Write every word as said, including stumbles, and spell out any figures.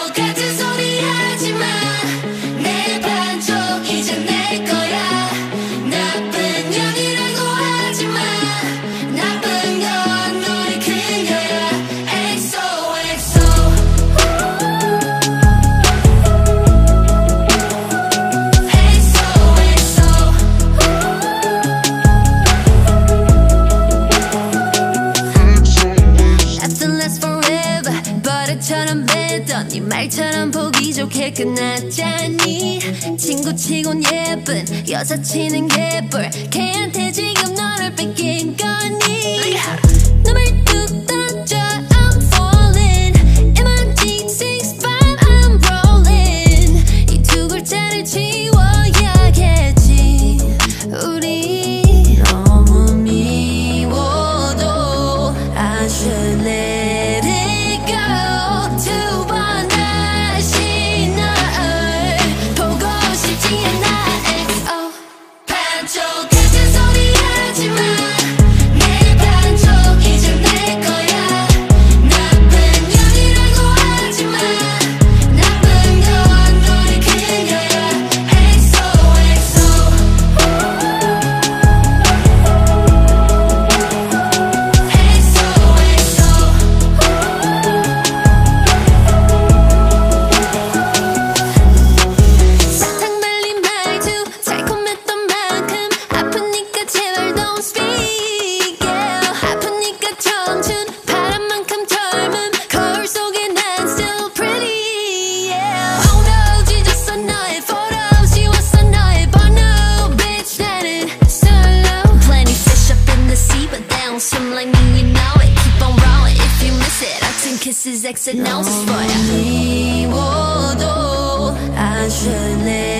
같은 소리 하지마. 내 반쪽 이제 내 거야. 나쁜 년이라고 하지마. 나쁜 건 너의 그녀야. 엑소엑소. 처럼 뱉던 네 말처럼 보기 좋게 끝났잖니. 친구치곤 예쁜 여사친은 개뿔. 걔한테 지금 너를 뺏긴 거니. 눈을 뚝 던져 I'm falling. 에머지 six five I'm rolling. 이 두 글자를 지워야겠지. 우리 너무 미워도 I should let it go. 두번 다시 널 보고 싶지 않아. 엑소. 반쪽 같은 소리 하지마. 내 반쪽 이제 내 거야. 나쁜 년이라고 하지마. 나쁜 건 너의 그녀야. 엑소엑소. 사탕 발린 말투 달콤했던 만큼 아프니까 제발 don't speak yeah. 아프니까 청춘 바람만큼 젊음 거울 속에 난 still pretty yeah. Oh no 찢었어 너의 photo 지웠어 너의 번호 bitch 나는 solo. Plenty fish up in the sea but they don't swim like me you know it. Keep on rolling if you miss it. Hugs and kisses X and O's for ya. 미워도 I should let